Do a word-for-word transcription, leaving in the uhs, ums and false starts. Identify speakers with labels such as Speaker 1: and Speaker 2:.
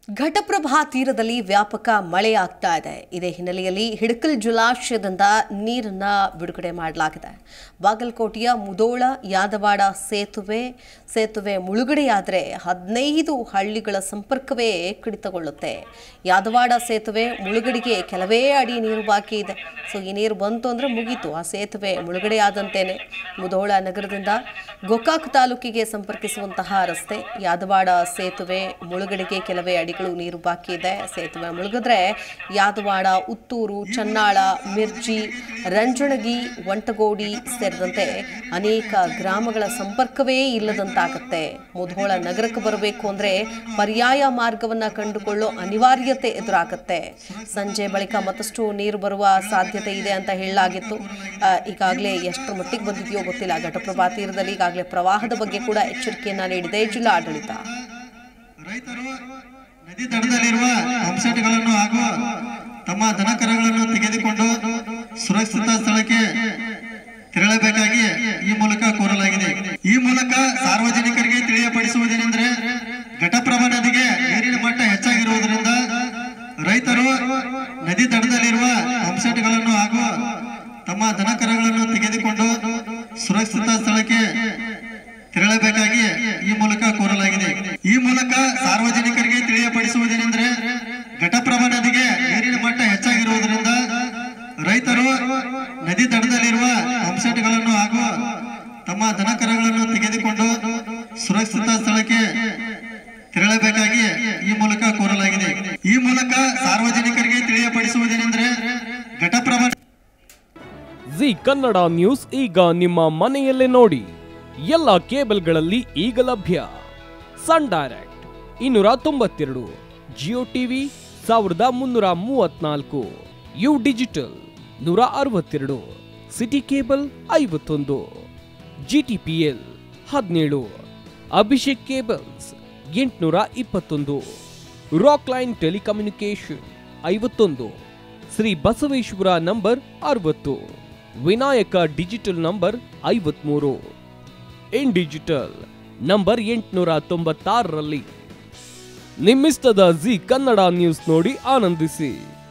Speaker 1: ಘಟಪ್ರಭಾ ತೀರದಲ್ಲಿ ವ್ಯಾಪಕ ಮಳೆಯಾಗ್ತಾ ಇದೆ. ಇದೇ ಹಿನ್ನೆಲೆಯಲ್ಲಿ ಹಿಡಕಲ್ ಜಲಾಶಯದಿಂದ ನೀರನ್ನ ಬಿಡುಗಡೆ ಮಾಡಲಾಗಿದೆ. ಬಾಗಲಕೋಟೆಯ ಮುಧೋಳ ಯಾದವಾಡ ಸೇತುವೆ ಸೇತುವೆ ಮುಳುಗಡೆಯಾದರೆ ಹದಿನೈದು ಹಳ್ಳಿಗಳ ಸಂಪರ್ಕವೇ ಕಡಿತಗೊಳ್ಳುತ್ತೆ. ಯಾದವಾಡ ಸೇತುವೆ ಮುಳುಗಡೆಗೆ ಕೆಲವೇ ಅಡಿ ನೀರು ಬಾಕಿ ಇದೆ. ಸೊ ಈ ನೀರು ಬಂತು ಅಂದರೆ ಮುಗೀತು, ಆ ಸೇತುವೆ ಮುಳುಗಡೆಯಾದಂತೇನೆ. ಮುಧೋಳ ನಗರದಿಂದ ಗೋಕಾಕ್ ತಾಲೂಕಿಗೆ ಸಂಪರ್ಕಿಸುವಂತಹ ರಸ್ತೆ ಯಾದವಾಡ ಸೇತುವೆ ಮುಳುಗಡೆಗೆ ಕೆಲವೇ ಅಡಿ ನೀರು ಬಾಕಿ ಇದೆ. ಸೇತುವೆ ಮುಳುಗಿದ್ರೆ ಯಾದವಾಡ, ಉತ್ತೂರು, ಚನ್ನಾಳ, ಮಿರ್ಜಿ, ರಂಜಣಗಿ, ವಂಟಗೋಡಿ ಸೇರಿದಂತೆ ಅನೇಕ ಗ್ರಾಮಗಳ ಸಂಪರ್ಕವೇ ಇಲ್ಲದಂತಾಗುತ್ತೆ. ಮುಧೋಳ ನಗರಕ್ಕೆ ಬರಬೇಕು ಅಂದ್ರೆ ಪರ್ಯಾಯ ಮಾರ್ಗವನ್ನ ಕಂಡುಕೊಳ್ಳೋ ಅನಿವಾರ್ಯತೆ ಎದುರಾಗುತ್ತೆ. ಸಂಜೆ ಬಳಿಕ ಮತ್ತಷ್ಟು ನೀರು ಬರುವ ಸಾಧ್ಯತೆ ಇದೆ ಅಂತ ಹೇಳಲಾಗಿತ್ತು. ಈಗಾಗಲೇ ಎಷ್ಟರ ಮಟ್ಟಿಗೆ ಬಂದಿದೆಯೋ ಗೊತ್ತಿಲ್ಲ. ಘಟಪ್ರಭಾ ತೀರದಲ್ಲಿ ಈಗಾಗಲೇ ಪ್ರವಾಹದ ಬಗ್ಗೆ ಕೂಡ ಎಚ್ಚರಿಕೆಯನ್ನ ನೀಡಿದೆ ಜಿಲ್ಲಾಡಳಿತ.
Speaker 2: ನದಿ ದಡದಲ್ಲಿರುವ ಪಂಪ್ಸೆಟ್ಗಳನ್ನು ಹಾಗೂ ತಮ್ಮ ದನಕರಗಳನ್ನು ತೆಗೆದುಕೊಂಡು ಸುರಕ್ಷಿತ ಸ್ಥಳಕ್ಕೆ ತೆರಳಬೇಕಾಗಿ ಈ ಮೂಲಕ ಕೋರಲಾಗಿದೆ. ಈ ಮೂಲಕ ಸಾರ್ವಜನಿಕರಿಗೆ ತಿಳಿಯಪಡಿಸುವುದೇನೆಂದರೆ, ಘಟಪ್ರಭಾ ನದಿಗೆ ನೀರಿನ ಮಟ್ಟ ಹೆಚ್ಚಾಗಿರುವುದರಿಂದ ರೈತರು ನದಿ ದಡದಲ್ಲಿರುವ ಪಂಪ್ಸೆಟ್ಗಳನ್ನು ಹಾಗೂ ತಮ್ಮ ದನಕರಗಳನ್ನು ತೆಗೆದುಕೊಂಡು ಸುರಕ್ಷಿತ ಸ್ಥಳಕ್ಕೆ ತೆರಳಬೇಕಾಗಿ ಈ ಮೂಲಕ ಕೋರಲಾಗಿದೆ. ಈ ಮೂಲಕ ಸಾರ್ವಜನಿಕರಿಗೆ ತಿಳಿಯಪಡಿಸುವುದೇನೆಂದರೆ, ಘಟಪ್ರಭಾ ನದಿಗೆ ನೀರಿನ ಮಟ್ಟ ಹೆಚ್ಚಾಗಿರುವುದರಿಂದ ರೈತರು ನದಿ ದಡದಲ್ಲಿರುವ ಪಂಪ್ಸೆಟ್ಗಳನ್ನು ಹಾಗೂ ತಮ್ಮ ದನಕರಗಳನ್ನು ತೆಗೆದುಕೊಂಡು ಸುರಕ್ಷಿತ ಸ್ಥಳಕ್ಕೆ ತೆರಳಬೇಕಾಗಿ ಈ ಮೂಲಕ ಕೋರಲಾಗಿದೆ. ಈ ಮೂಲಕ ಸಾರ್ವಜನಿಕರಿಗೆ ತಿಳಿಯಪಡಿಸುವುದೇನೆಂದರೆ, ಘಟಪ್ರಭಾ
Speaker 3: ಜಿ ಕನ್ನಡ ನ್ಯೂಸ್ ಈಗ ನಿಮ್ಮ ಮನೆಯಲ್ಲೇ ನೋಡಿ. ಎಲ್ಲ ಕೇಬಲ್ಗಳಲ್ಲಿ ಈಗ ಲಭ್ಯ. ಸನ್ ಡೈರೆಕ್ಟ್ ಇನ್ನೂರ ತೊಂಬತ್ತೆರಡು, ಜಿಯೋ ಟಿವಿ ಸಾವಿರದ ಮುನ್ನೂರ ಮೂವತ್ನಾಲ್ಕು, ಯು ಡಿಜಿಟಲ್ ನೂರ ಅರವತ್ತೆರಡು, ಸಿಟಿ ಕೇಬಲ್ ಐವತ್ತೊಂದು, ಜಿಟಿಪಿಎಲ್ ಹದಿನೇಳು, ಅಭಿಷೇಕ್ ಕೇಬಲ್ಸ್ ಎಂಟುನೂರ ಇಪ್ಪತ್ತೊಂದು, ರಾಕ್ ಲೈನ್ ಟೆಲಿಕಮ್ಯುನಿಕೇಶನ್ ಐವತ್ತೊಂದು, ಶ್ರೀ ಬಸವೇಶ್ವರ ನಂಬರ್ ಅರವತ್ತು, ವಿನಾಯಕ ಡಿಜಿಟಲ್ ನಂಬರ್ ಐವತ್ಮೂರು, ಇನ್ ಡಿಜಿಟಲ್ ನಂಬರ್ ಎಂಟುನೂರ ತೊಂಬತ್ತಾರರಲ್ಲಿ. ನಿಮ್ಮಿಸ್ತದ ಜಿ ಕನ್ನಡ ನ್ಯೂಸ್ ನೋಡಿ ಆನಂದಿಸಿ.